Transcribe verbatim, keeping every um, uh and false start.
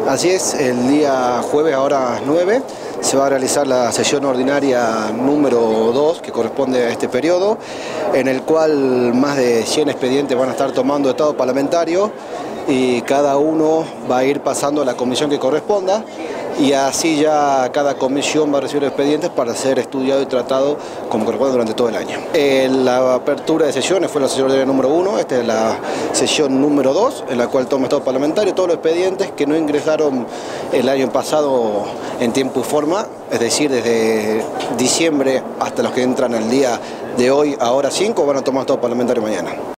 Así es, el día jueves, ahora nueve, se va a realizar la sesión ordinaria número dos, que corresponde a este periodo, en el cual más de cien expedientes van a estar tomando estado parlamentario y cada uno va a ir pasando a la comisión que corresponda, y así ya cada comisión va a recibir expedientes para ser estudiado y tratado como corresponde durante todo el año. Eh, la apertura de sesiones fue la sesión ordinaria número uno, esta es la sesión número dos, en la cual toma estado parlamentario todos los expedientes que no ingresaron el año pasado en tiempo y forma, es decir, desde diciembre hasta los que entran el día de hoy, ahora cinco, van a tomar estado parlamentario mañana.